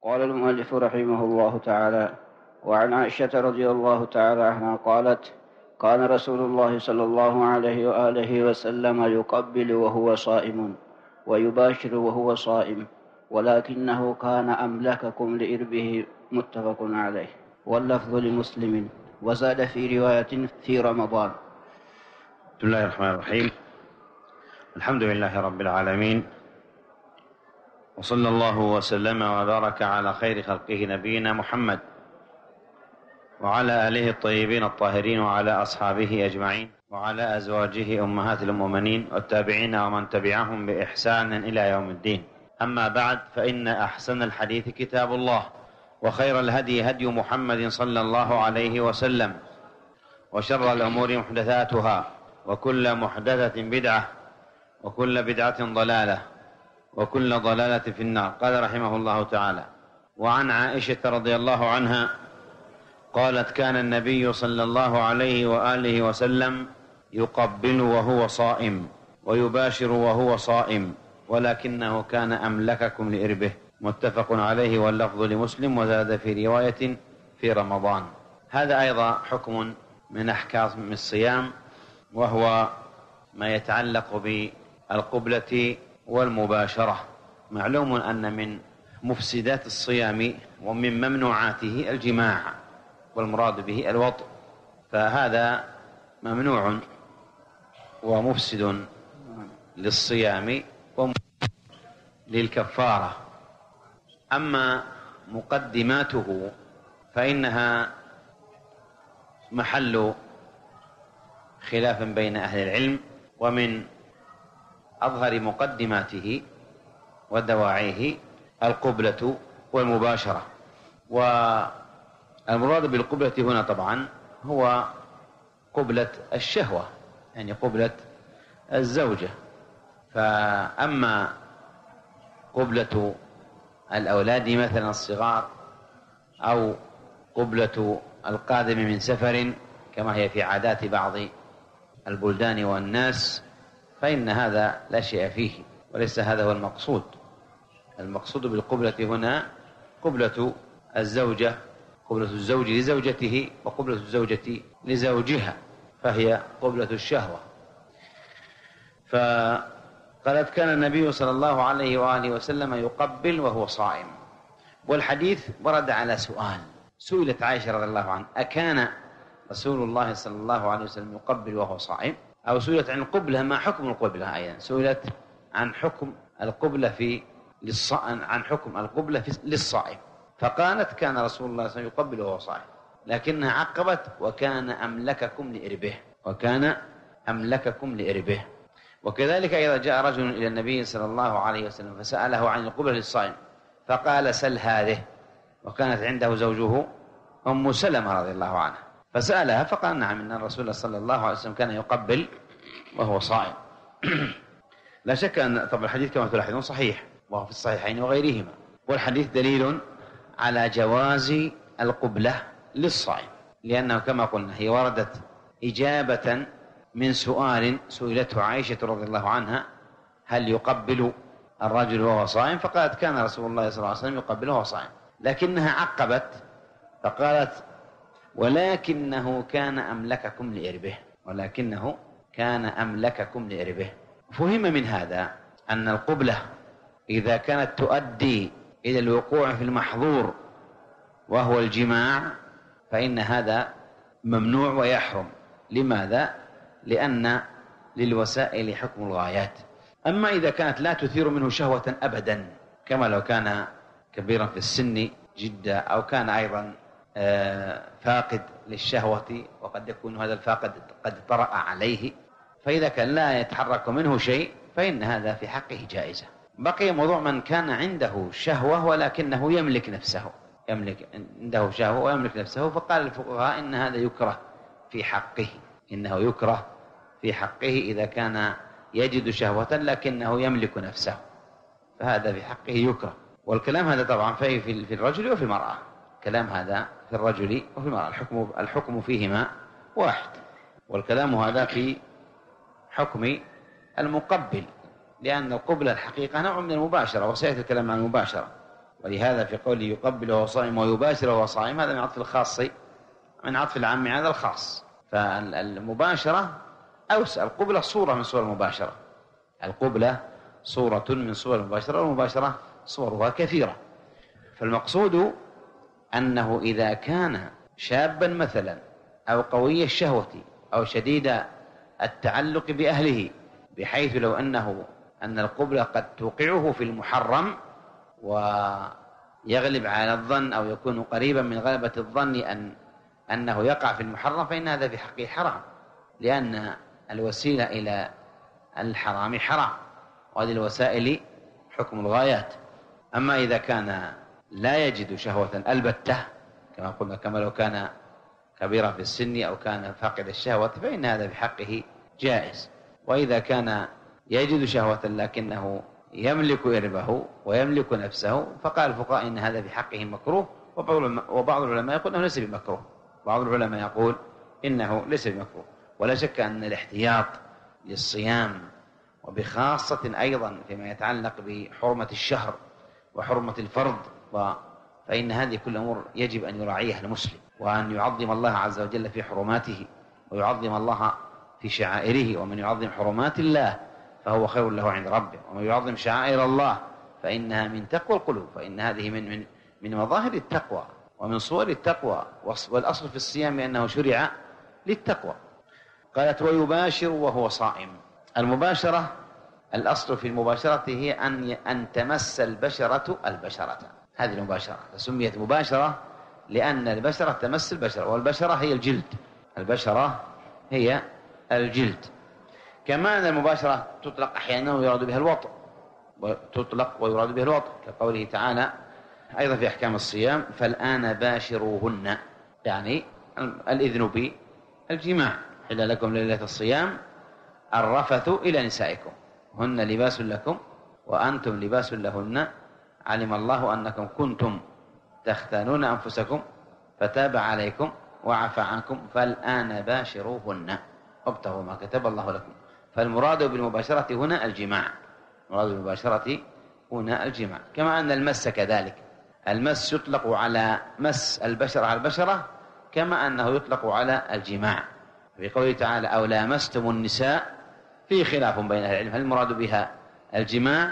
قال المؤلف رحمه الله تعالى: وعن عائشة رضي الله تعالى عنها قالت: كان رسول الله صلى الله عليه وآله وسلم يقبل وهو صائم ويباشر وهو صائم، ولكنه كان أملككم لإربه. متفق عليه، واللفظ لمسلم، وزاد في رواية في رمضان. بسم الله الرحمن الرحيم. الحمد لله رب العالمين، وصلى الله وسلم وبارك على خير خلقه نبينا محمد وعلى آله الطيبين الطاهرين وعلى أصحابه أجمعين وعلى أزواجه أمهات المؤمنين والتابعين ومن تبعهم بإحسان إلى يوم الدين. أما بعد، فإن أحسن الحديث كتاب الله، وخير الهدي هدي محمد صلى الله عليه وسلم، وشر الأمور محدثاتها، وكل محدثة بدعة، وكل بدعة ضلالة، وكل ضلالة في النار. قال رحمه الله تعالى: وعن عائشة رضي الله عنها قالت: كان النبي صلى الله عليه وآله وسلم يقبل وهو صائم ويباشر وهو صائم، ولكنه كان أملككم لإربه. متفق عليه، واللفظ لمسلم، وزاد في رواية في رمضان. هذا أيضا حكم من أحكام الصيام، وهو ما يتعلق بالقبلة والمباشرة. معلوم أن من مفسدات الصيام ومن ممنوعاته الجماع، والمراد به الوطء، فهذا ممنوع ومفسد للصيام للكفارة. أما مقدماته فإنها محل خلاف بين أهل العلم، ومن أظهر مقدماته ودواعيه القبلة والمباشرة. والمراد بالقبلة هنا طبعا هو قبلة الشهوة، يعني قبلة الزوجة. فأما قبلة الأولاد مثلا الصغار، أو قبلة القادم من سفر كما هي في عادات بعض البلدان والناس، فإن هذا لا شيء فيه، وليس هذا هو المقصود. المقصود بالقبلة هنا قبلة الزوجة، قبلة الزوج لزوجته، وقبلة الزوجة لزوجها، فهي قبلة الشهوة. فقالت: كان النبي صلى الله عليه وآله وسلم يقبل وهو صائم. والحديث ورد على سؤال. سئلت عائشة رضي الله عنها: أكان رسول الله صلى الله عليه وسلم يقبل وهو صائم؟ أو سئلت عن القبلة، ما حكم القبلة؟ أيضا سئلت عن حكم القبلة للصائم، فقالت: كان رسول الله صلى الله عليه وسلم يقبل وهو صائم، لكنها عقبت: وكان أملككم لإربه، وكان أملككم لإربه. وكذلك أيضا جاء رجل إلى النبي صلى الله عليه وسلم فسأله عن القبلة للصائم، فقال: سل هذه. وكانت عنده زوجه أم سلمة رضي الله عنها، فسألها فقال: نعم، إن الرسول صلى الله عليه وسلم كان يقبل وهو صائم. لا شك أن طبعا الحديث كما تلاحظون صحيح، وهو في الصحيحين وغيرهما، والحديث دليل على جواز القبلة للصائم، لأنه كما قلنا هي وردت إجابة من سؤال سئلته عائشة رضي الله عنها: هل يقبل الرجل وهو صائم؟ فقالت: كان رسول الله صلى الله عليه وسلم يقبل وهو صائم، لكنها عقبت فقالت: ولكنه كان أملككم لإربه، ولكنه كان أملككم لإربه. فهم من هذا أن القبلة إذا كانت تؤدي إلى الوقوع في المحظور وهو الجماع، فإن هذا ممنوع ويحرم. لماذا؟ لأن للوسائل حكم الغايات. أما إذا كانت لا تثير منه شهوة أبدا، كما لو كان كبيرا في السن جدا، أو كان أيضا فاقد للشهوة، وقد يكون هذا الفاقد قد طرأ عليه، فإذا كان لا يتحرك منه شيء فإن هذا في حقه جائزة. بقي موضوع من كان عنده شهوة ولكنه يملك نفسه، عنده شهوة ويملك نفسه، فقال الفقهاء إن هذا يكره في حقه، إنه يكره في حقه إذا كان يجد شهوة لكنه يملك نفسه، فهذا في حقه يكره. والكلام هذا طبعا في الرجل وفي المرأة، كلام هذا في الرجل وفي المرأة، الحكم فيهما واحد. والكلام هذا في حكم المقبل، لأن القبلة الحقيقة نوع من المباشرة، وسيأتي الكلام عن المباشرة. ولهذا في قوله يقبل وهو صائم ويباشر وهو صائم هذا من عطف الخاص من عطف العام على الخاص. فالمباشرة أوسع. القبلة صورة من صور المباشرة، القبلة صورة من صور المباشرة، والمباشرة صورها كثيرة. فالمقصود أنه إذا كان شابا مثلا أو قوي الشهوة أو شديد التعلق بأهله، بحيث لو أن القبلة قد توقعه في المحرم ويغلب على الظن أو يكون قريبا من غلبة الظن أنه يقع في المحرم، فإن هذا في حقه حرام، لأن الوسيلة إلى الحرام حرام، وهذه الوسائل حكم الغايات. أما إذا كان لا يجد شهوة البتة كما قلنا، كما لو كان كبيرا في السن أو كان فاقد الشهوة، فإن هذا في حقه جائز. وإذا كان يجد شهوة لكنه يملك إربه ويملك نفسه، فقال الفقهاء إن هذا في حقه مكروه، وبعض العلماء يقول إنه ليس بمكروه، بعض العلماء يقول إنه ليس بمكروه. ولا شك أن الاحتياط للصيام، وبخاصة أيضا فيما يتعلق بحرمة الشهر وحرمة الفرض، فإن هذه كل أمور يجب أن يراعيها المسلم، وأن يعظم الله عز وجل في حرماته، ويعظم الله في شعائره. ومن يعظم حرمات الله فهو خير له عند ربه، ومن يعظم شعائر الله فإنها من تقوى القلوب، فإن هذه من مظاهر التقوى ومن صور التقوى، والأصل في الصيام أنه شرع للتقوى. قالت ويباشر وهو صائم. المباشرة، الأصل في المباشرة هي أن تمس البشرة البشرة، هذه المباشرة. سميت مباشرة لأن البشرة تمس البشرة، والبشرة هي الجلد، البشرة هي الجلد. كما أن المباشرة تطلق أحيانا ويراد بها الوطء، تطلق ويراد بها الوطء، كقوله تعالى أيضا في أحكام الصيام فالآن باشروهن، يعني الإذن بالجماع. حل لكم ليلة الصيام الرفث إلى نسائكم هن لباس لكم وأنتم لباس لهن علم الله أنكم كنتم تختانون أنفسكم فتاب عليكم وعفى عنكم فالآن باشروهن وابتغوا ما كتب الله لكم. فالمراد بالمباشرة هنا الجماع، المراد بالمباشرة هنا الجماع. كما أن المس كذلك، المس يطلق على مس البشرة على البشرة، كما أنه يطلق على الجماع. في قوله تعالى أو لامستم النساء، في خلاف بين أهل العلم هل المراد بها الجماع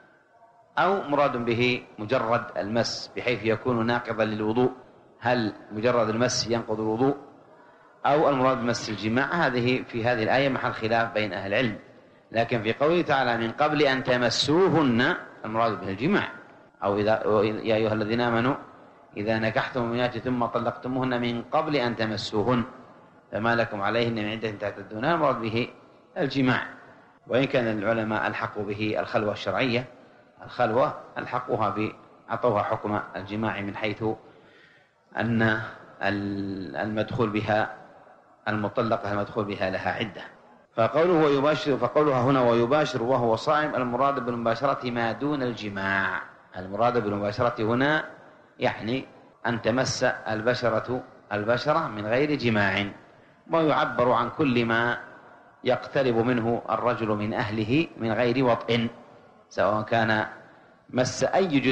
أو مراد به مجرد المس بحيث يكون ناقضا للوضوء، هل مجرد المس ينقض الوضوء أو المراد بمس الجماع. هذه في هذه الآية محل خلاف بين أهل العلم. لكن في قوله تعالى من قبل أن تمسوهن المراد به الجماع، أو يا أيها الذين آمنوا إذا نكحتم المؤمنات ثم طلقتموهن من قبل أن تمسوهن فما لكم عليهن من عدة تعتدونها، المراد به الجماع. وإن كان العلماء الحقوا به الخلوة الشرعية، الخلوة الحقوها عطوها حكم الجماع من حيث أن المدخول بها المطلقة المدخول بها لها عدة. فقولها هنا ويباشر وهو صائم، المراد بالمباشرة ما دون الجماع. المراد بالمباشرة هنا يعني أن تمس البشرة من غير جماع، ويعبر عن كل ما يقترب منه الرجل من أهله من غير وطئ، سواء كان مس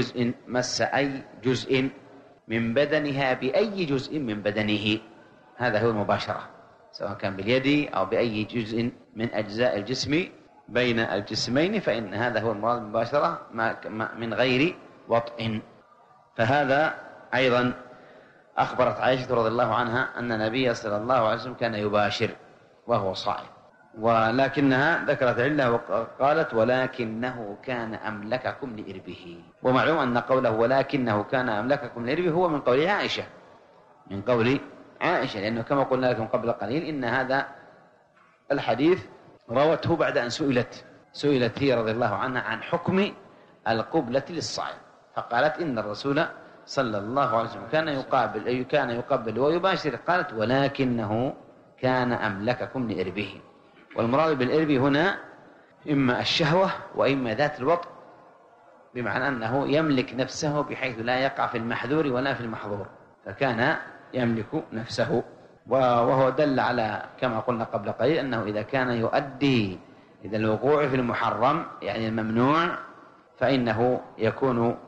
أي جزء من بدنها بأي جزء من بدنه، هذا هو المباشرة، سواء كان باليد أو بأي جزء من أجزاء الجسم بين الجسمين، فإن هذا هو المراد بالمباشرة من غير وطئ. فهذا أيضا أخبرت عائشة رضي الله عنها أن النبي صلى الله عليه وسلم كان يباشر وهو صائم، ولكنها ذكرت علة وقالت ولكنه كان أملككم لإربه. ومعلوم أن قوله ولكنه كان أملككم لإربه هو من قول عائشة، من قول عائشة، لأنه كما قلنا لكم قبل قليل إن هذا الحديث روته بعد أن سئلت هي رضي الله عنها عن حكم القبلة للصائم، فقالت إن الرسول صلى الله عليه وسلم كان يقبل ويباشر، قالت ولكنه كان أملككم لإربه. والمراد بالإرب هنا إما الشهوة وإما ذات الوطء، بمعنى أنه يملك نفسه بحيث لا يقع في المحذور ولا في المحظور، فكان يملك نفسه. وهو دل على كما قلنا قبل قليل أنه إذا كان يؤدي إلى الوقوع في المحرم يعني الممنوع، فإنه يكون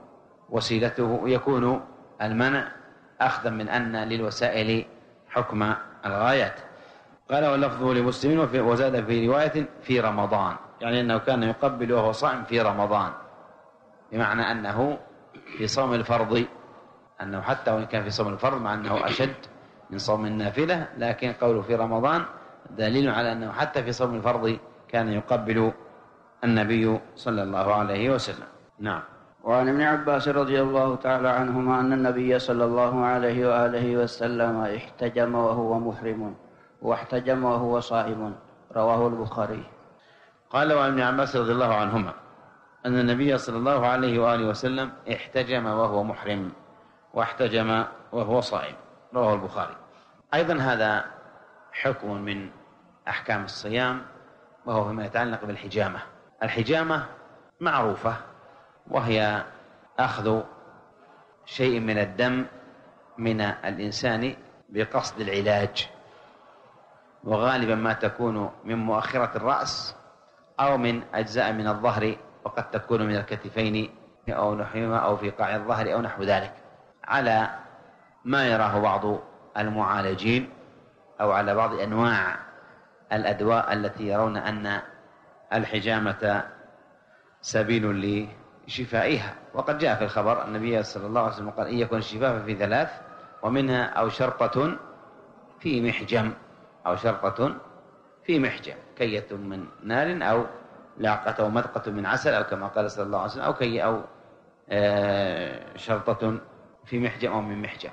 وسيلته يكون المنع أخذا من أن للوسائل حكم الغايات. قال واللفظ لمسلم وزاد في رواية في رمضان، يعني أنه كان يقبل وهو صائم في رمضان، بمعنى أنه في صوم الفرض، أنه حتى وإن كان في صوم الفرض مع أنه أشد من صوم النافلة، لكن قوله في رمضان دليل على أنه حتى في صوم الفرض كان يقبل النبي صلى الله عليه وسلم. نعم. وعن ابن عباس رضي الله تعالى عنهما أن النبي صلى الله عليه وآله وسلم احتجم وهو محرم واحتجم وهو صائم، رواه البخاري. قال وعن ابن عباس رضي الله عنهما أن النبي صلى الله عليه وآله وسلم احتجم وهو محرم واحتجم وهو صائم، رواه البخاري. أيضا هذا حكم من أحكام الصيام، وهو فيما يتعلق بالحجامة. الحجامة معروفة، وهي أخذ شيء من الدم من الإنسان بقصد العلاج، وغالبا ما تكون من مؤخرة الرأس أو من أجزاء من الظهر، وقد تكون من الكتفين أو نحوهما أو في قاع الظهر أو نحو ذلك، على ما يراه بعض المعالجين أو على بعض أنواع الأدواء التي يرون أن الحجامة سبيل لشفائها. وقد جاء في الخبر النبي صلى الله عليه وسلم قال إن يكن الشفاء في ثلاث، ومنها أو شرطة في محجم، أو شرطة في محجم، كية من نار أو لعقة أو مذقة من عسل، أو كما قال صلى الله عليه وسلم، أو كي أو شرطة في محجم أو من محجم.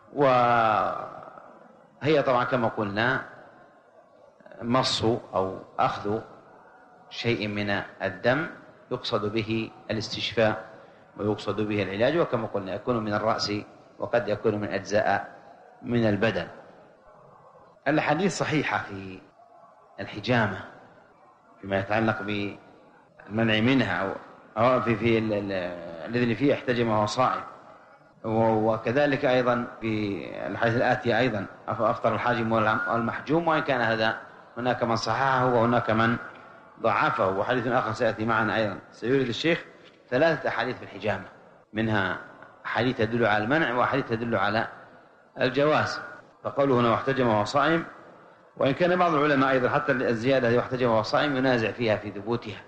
وهي طبعا كما قلنا مص أو أخذ شيء من الدم يقصد به الاستشفاء ويقصد به العلاج، وكما قلنا يكون من الرأس وقد يكون من أجزاء من البدن. الحديث صحيحة في الحجامة فيما يتعلق بالمنع منها أو في الذي فيه احتجم وهو صائم، وكذلك أيضا في الحديث الآتي أيضا أفطر الحاجم والمحجوم، وإن كان هذا هناك من صححه وهناك من ضعفه. وحديث آخر سيأتي معنا أيضا سيورد الشيخ 3 أحاديث في الحجامة، منها حديث تدل على المنع وحديث تدل على الجواز. فقوله هنا واحتجم وهو صائم، وإن كان بعض العلماء أيضا حتى الزيادة واحتجم وهو صائم ينازع فيها في ثبوتها.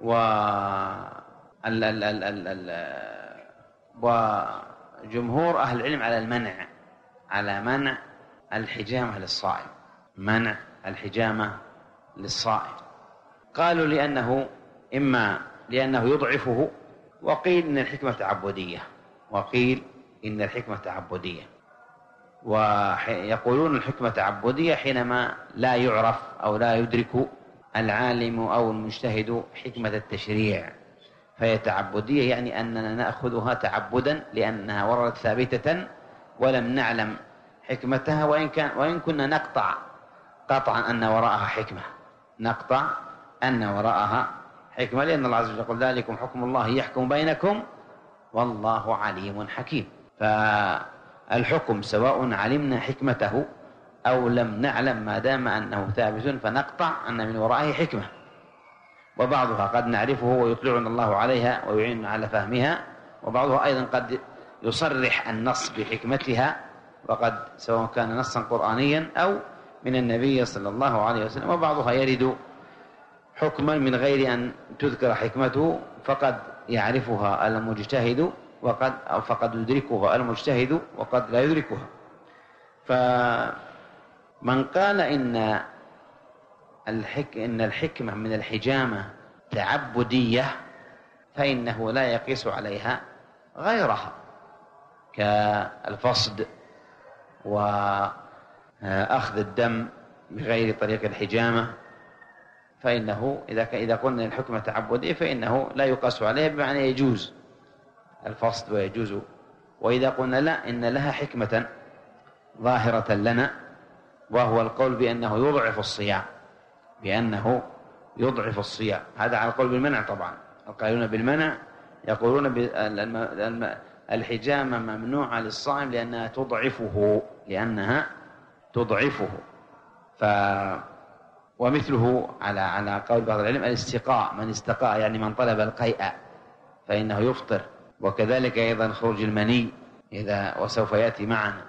وجمهور أهل العلم على المنع، على منع الحجامة للصائم، منع الحجامة للصائم. قالوا لأنه إما لأنه يضعفه، وقيل إن الحكمة تعبدية، وقيل إن الحكمة تعبدية. ويقولون الحكمة تعبدية حينما لا يعرف أو لا يدرك العالم أو المجتهد حكمة التشريع، فهي تعبدية، يعني أننا نأخذها تعبدا لأنها وردت ثابتة ولم نعلم حكمتها، وإن كنا نقطع قطعا أن وراءها حكمة، نقطع أن وراءها حكمة، لأن الله عز وجل يقول ذلكم حكم الله يحكم بينكم والله عليم حكيم. فالحكم سواء علمنا حكمته أو لم نعلم ما دام أنه ثابت فنقطع أن من ورائه حكمة، وبعضها قد نعرفه ويطلعنا الله عليها ويعيننا على فهمها، وبعضها أيضا قد يصرح النص بحكمتها، وقد سواء كان نصا قرآنيا أو من النبي صلى الله عليه وسلم، وبعضها يرد حكما من غير أن تذكر حكمته فقد يعرفها المجتهد فقد يدركها المجتهد وقد لا يدركها. فمن قال إن الحكمة من الحجامة تعبدية فإنه لا يقيس عليها غيرها كالفصد وأخذ الدم بغير طريق الحجامة، فإنه إذا قلنا الحكمة تعبدية فإنه لا يقاس عليها، بمعنى يجوز الفصد ويجوز. وإذا قلنا لا، إن لها حكمة ظاهرة لنا، وهو القول بأنه يضعف الصيام، بأنه يضعف الصيام، هذا على القول بالمنع. طبعا القائلون بالمنع يقولون الحجامة ممنوعة للصائم لأنها تضعفه. ومثله على قول بعض العلم الاستقاء، من استقاء يعني من طلب القيء فإنه يفطر وكذلك أيضا خروج المني وسوف يأتي معنا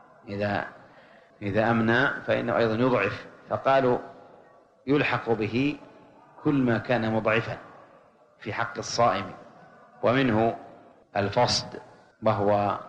إذا أمنى فإنه أيضا يضعف، فقالوا يلحق به كل ما كان مضعفا في حق الصائم، ومنه الفصد وهو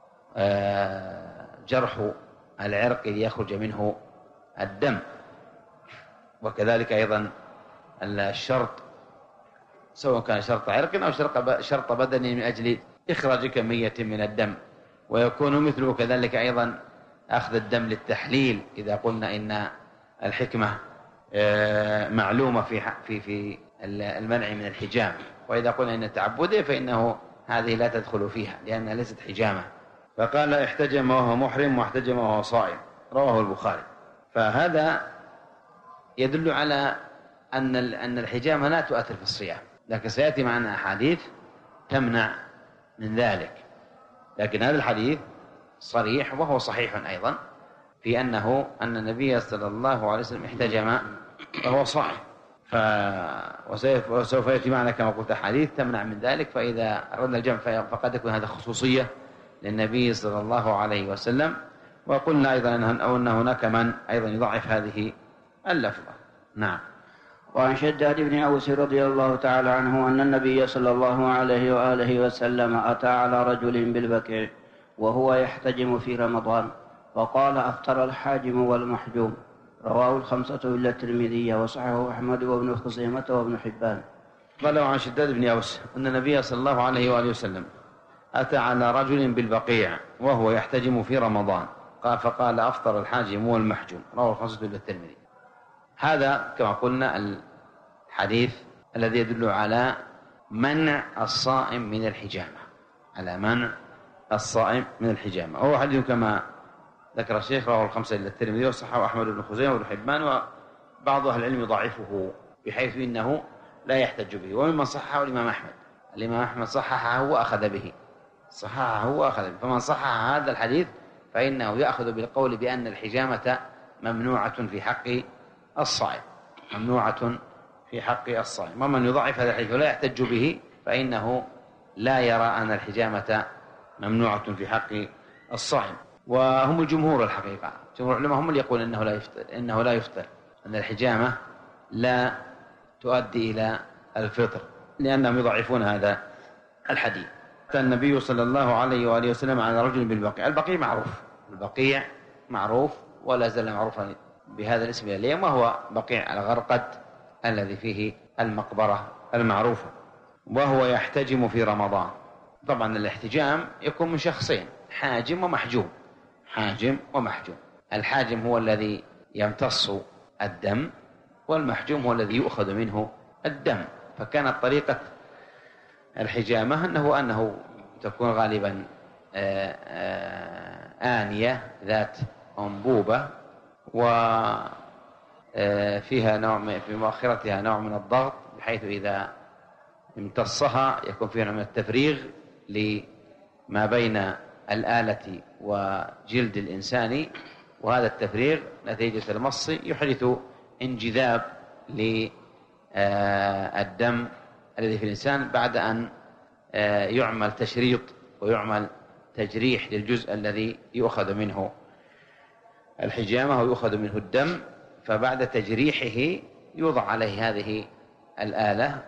جرح العرق ليخرج منه الدم، وكذلك أيضا الشرط سواء كان شرط عرق أو شرط بدني من أجل إخراج كمية من الدم، ويكون مثله كذلك أيضا أخذ الدم للتحليل إذا قلنا إن الحكمة معلومة في المنع من الحجامة، وإذا قلنا إن التعبد فإنه هذه لا تدخل فيها لأنها ليست حجامة. فقال احتجم وهو محرم واحتجم وهو صائم، رواه البخاري. فهذا يدل على أن الحجامة لا تؤثر في الصيام، لكن سيأتي معنا أحاديث تمنع من ذلك. لكن هذا الحديث صريح وهو صحيح أيضا في أن النبي صلى الله عليه وسلم احتجم وهو صائم، وسوف يأتي معنا كما قلت أحاديث تمنع من ذلك. فإذا أردنا الجمع فقد يكون هذا خصوصية للنبي صلى الله عليه وسلم. وقلنا أيضا أن هناك من أيضا يضعف هذه اللفظة. نعم. وعن شداد بن أوس رضي الله تعالى عنه أن النبي صلى الله عليه وآله وسلم أتى على رجل بالبكع وهو يحتجم في رمضان فقال أفطر الحاجم والمحجوم، رواه الخمسة إلا الترمذي وصححه أحمد وابن خزيمة وابن حبان. قال عن شداد بن أوس أن النبي صلى الله عليه وآله وسلم أتى على رجل بالبقيع وهو يحتجم في رمضان فقال أفطر الحاجم والمحجوم، رواه الخمسة إلا الترمذي. هذا كما قلنا الحديث الذي يدل على منع الصائم من الحجامة، على منع الصائم من الحجامة. وهو حديث كما ذكر الشيخ رواه الخمسة إلا الترمذي وصححه أحمد بن خزيمة وابن حبان، وبعض أهل العلم يضعفه بحيث إنه لا يحتج به، وممن صححه الإمام أحمد صححه وأخذ به، فمن صحح هذا الحديث فإنه يأخذ بالقول بأن الحجامة ممنوعة في حق الصائم، ومن يضعف هذا الحديث ولا يحتج به فإنه لا يرى أن الحجامة ممنوعة في حق الصائم. وهم الجمهور الحقيقة، جمهور العلماء هم اللي يقول إنه لا يفطر، أن الحجامة لا تؤدي إلى الفطر، لأنهم يضعفون هذا الحديث. النبي صلى الله عليه وآله وسلم على رجل بالبقيع. البقيع معروف ولا زال معروفا بهذا الاسم اليوم، وهو بقيع الغرقد الذي فيه المقبرة المعروفة، وهو يحتجم في رمضان. طبعا الاحتجام يكون من شخصين، حاجم ومحجوم. الحاجم هو الذي يمتص الدم، والمحجوم هو الذي يؤخذ منه الدم. فكانت طريقة الحجامة أنه تكون غالبا آنية ذات أنبوبة وفيها في مؤخرتها نوع من الضغط، بحيث إذا امتصها يكون فيها نوع من التفريغ لما بين الآلة وجلد الإنسان، وهذا التفريغ نتيجة المص يحدث انجذاب للدم الذي في الإنسان بعد أن يعمل تشريط ويعمل تجريح للجزء الذي يؤخذ منه الحجامة ويؤخذ منه الدم. فبعد تجريحه يوضع عليه هذه الآلة،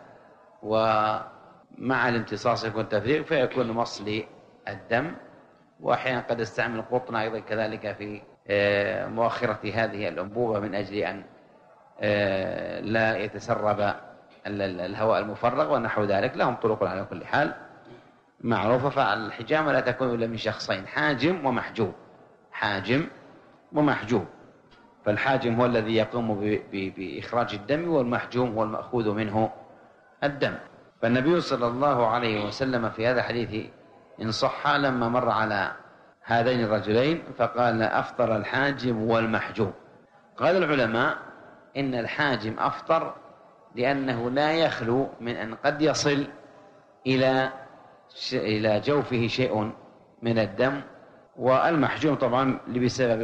ومع الامتصاص يكون تفريغ فيكون مص للدم. وأحيانا قد استعمل القطن أيضا كذلك في مؤخرة هذه الأنبوبة من أجل أن لا يتسرب الهواء المفرغ ونحو ذلك. لهم طرق على كل حال معروفة. فالحجامة لا تكون إلا من شخصين، حاجم ومحجوم. فالحاجم هو الذي يقوم بإخراج الدم، والمحجوم هو المأخوذ منه الدم. فالنبي صلى الله عليه وسلم في هذا الحديث إن صح لما مر على هذين الرجلين فقال أفطر الحاجم والمحجوم. قال العلماء إن الحاجم أفطر لأنه لا يخلو من أن قد يصل إلى جوفه شيء من الدم، والمحجوم طبعا بسبب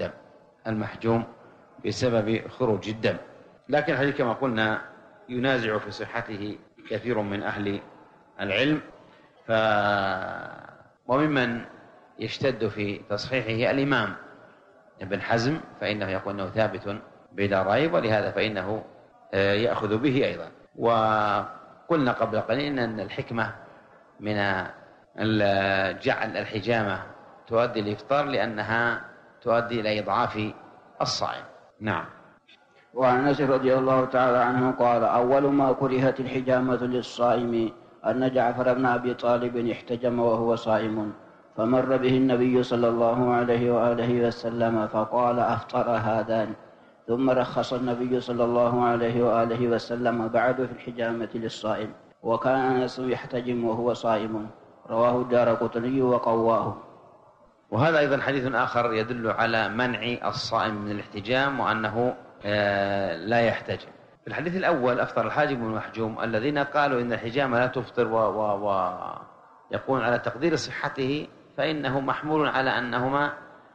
خروج الدم. لكن الحديث كما قلنا ينازع في صحته كثير من أهل العلم، وممن يشتد في تصحيحه الإمام ابن حزم، فإنه يقول أنه ثابت بلا ريب، ولهذا فإنه يأخذ به أيضا. وقلنا قبل قليل أن الحكمة من جعل الحجامة تؤدي الإفطار لأنها تؤدي إلى إضعاف الصائم. نعم. وعن أنس رضي الله تعالى عنه قال: أول ما كرهت الحجامة للصائم أن جعفر بن أبي طالب احتجم وهو صائم، فمر به النبي صلى الله عليه وآله وسلم فقال: أفطر هذان. ثم رخص النبي صلى الله عليه وآله وسلم بعد في الحجامة للصائم، وكان أنس يحتجم وهو صائم. رواه الدارقطني وقواه. وهذا أيضا حديث آخر يدل على منع الصائم من الاحتجام وأنه لا يحتجم. في الحديث الأول أفطر الحاجم والمحجوم، الذين قالوا إن الحجامة لا تفطر ويقول على تقدير صحته، فإنه محمول على أنهما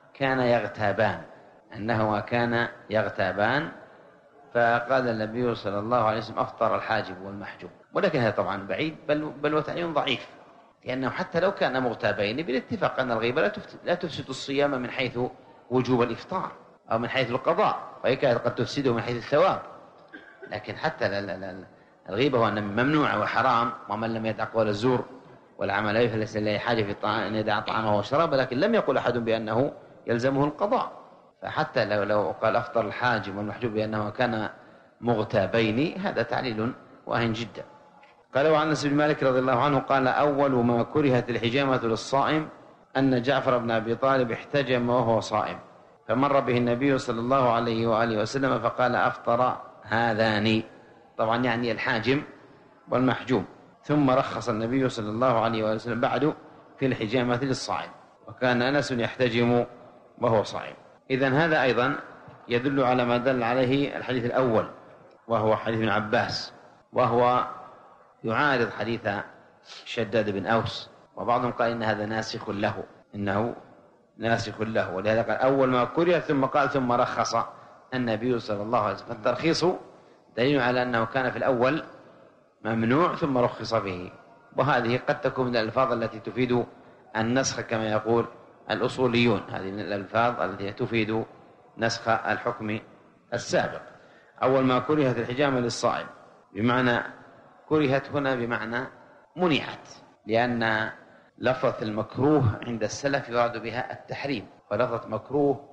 كان يغتابان، فقال النبي صلى الله عليه وسلم: أفطر الحاجب والمحجوم. ولكن هذا طبعا بعيد، بل وتعيين ضعيف، لأنه حتى لو كان مغتابين بالاتفاق أن الغيبة لا تفسد الصيام من حيث وجوب الإفطار أو من حيث القضاء، وهي قد تفسده من حيث الثواب. لكن حتى الغيبة هو ممنوع وحرام، ومن لم يدع قول الزور والعمل به فليس له حاجة في أن يدع طعامه وشرابه، لكن لم يقل أحد بأنه يلزمه القضاء. فحتى لو قال أفطر الحاجب والمحجوب بأنه كان مغتابين، هذا تعليل واهن جدا. قال: وعن أنس بن مالك رضي الله عنه قال: أول ما كرهت الحجامة للصائم أن جعفر بن أبي طالب احتجم وهو صائم، فمر به النبي صلى الله عليه وآله وسلم فقال: أفطر هذان، طبعا يعني الحاجم والمحجوم. ثم رخص النبي صلى الله عليه وآله وسلم بعد في الحجامة للصائم، وكان أنس يحتجم وهو صائم. إذن هذا أيضا يدل على ما دل عليه الحديث الأول، وهو حديث ابن عباس، وهو يعارض حديث شداد بن أوس، وبعضهم قال إن هذا إنه ناسخ له، ولهذا قال: أول ما كره، ثم قال: ثم رخص النبي صلى الله عليه وسلم. فالترخيص دليل على أنه كان في الأول ممنوع ثم رخص به، وهذه قد تكون من الألفاظ التي تفيد النسخ كما يقول الأصوليون، هذه من الألفاظ التي تفيد نسخ الحكم السابق. أول ما كرهت الحجامة للصائم، بمعنى كرهت هنا بمعنى منعت، لأن لفظة المكروه عند السلف يراد بها التحريم، فلفظة مكروه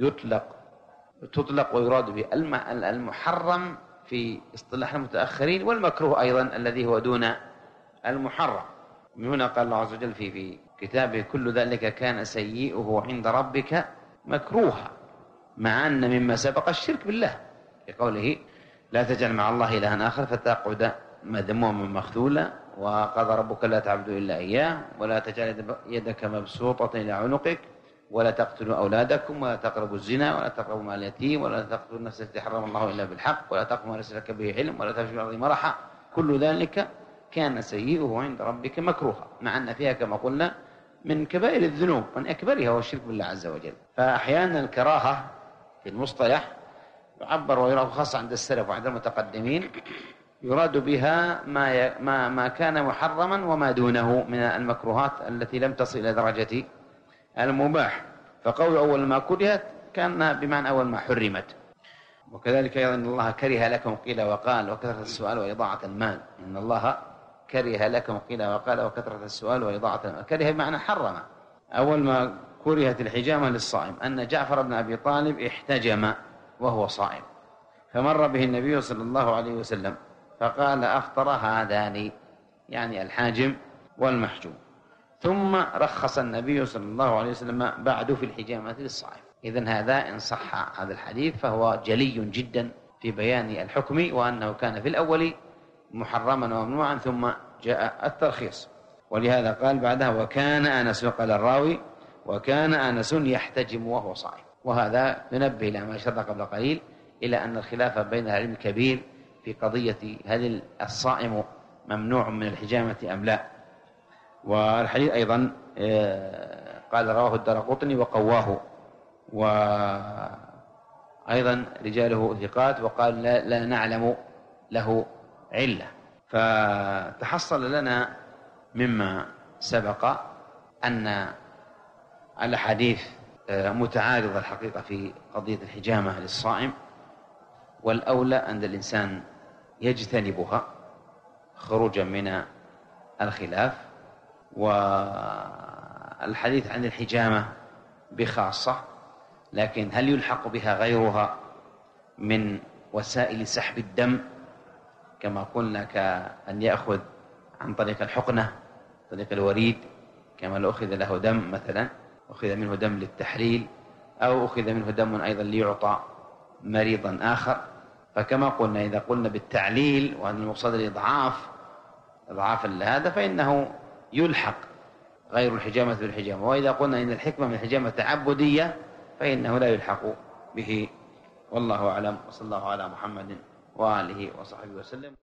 تطلق ويراد به المحرم في اصطلاح المتأخرين، والمكروه أيضا الذي هو دون المحرم. من هنا قال الله عز وجل في كتابه: كل ذلك كان سيئه عند ربك مكروها، مع أن مما سبق الشرك بالله، بقوله: لا تجعل مع الله إلها آخر فتقعد مذموما مخذولا، وقضى ربك لا تعبدوا إلا إياه، ولا تجعل يدك مبسوطة إلى عنقك، ولا تقتلوا أولادكم، ولا تقربوا الزنا، ولا تقربوا مال اليتيم، ولا تقتلوا النفس التي حرم الله إلا بالحق، ولا تقف ما ليس لك به علم، ولا تمشي في الأرض مرحا. كل ذلك كان سيئه عند ربك مكروها، مع أن فيها كما قلنا من كبائر الذنوب، من أكبرها هو الشرك بالله عز وجل. فأحيانا الكراهة في المصطلح يعبر ويراد خاصة عند السلف وعند المتقدمين، يراد بها ما كان محرما وما دونه من المكروهات التي لم تصل إلى درجة المباح. فقول أول ما كرهت كان بمعنى أول ما حرمت. وكذلك أيضا إن الله كره لكم قيل وقال وكثرة السؤال وإضاعة المال. إن الله كره لكم قيل وقال وكثرة السؤال وإضاعة المال. كره بمعنى حرم. أول ما كرهت الحجامة للصائم أن جعفر بن أبي طالب احتجم وهو صائم، فمر به النبي صلى الله عليه وسلم فقال: أفطر هذان، يعني الحاجم والمحجوم. ثم رخص النبي صلى الله عليه وسلم بعد في الحجامة للصائم. إذن هذا إن صح هذا الحديث فهو جلي جدا في بيان الحكم، وأنه كان في الأول محرما وممنوعا ثم جاء الترخيص. ولهذا قال بعدها: وكان أنس، قال الراوي: وكان أنس يحتجم وهو صائم. وهذا ينبه إلى ما أشرنا قبل قليل إلى أن الخلاف بين العلم كبير في قضية هل الصائم ممنوع من الحجامة أم لا. والحديث أيضا قال رواه الدارقطني وقواه، وأيضا رجاله ثقات، وقال لا نعلم له علة. فتحصل لنا مما سبق أن الأحاديث متعارضة الحقيقة في قضية الحجامة للصائم، والأولى أن الإنسان يجتنبها خروجا من الخلاف. والحديث عن الحجامة بخاصة، لكن هل يلحق بها غيرها من وسائل سحب الدم كما قلنا، كأن يأخذ عن طريق الحقنة، طريق الوريد، كما لو أخذ له دم مثلا، أخذ منه دم للتحليل، أو أخذ منه دم أيضا ليعطى مريضا آخر. فكما قلنا إذا قلنا بالتعليل وأن المقصد إضعاف هذا فإنه يلحق غير الحجامة بالحجامة. وإذا قلنا إن الحكمة من الحجامة تعبدية فإنه لا يلحق به. والله أعلم، وصلى الله على محمد وآله وصحبه وسلم.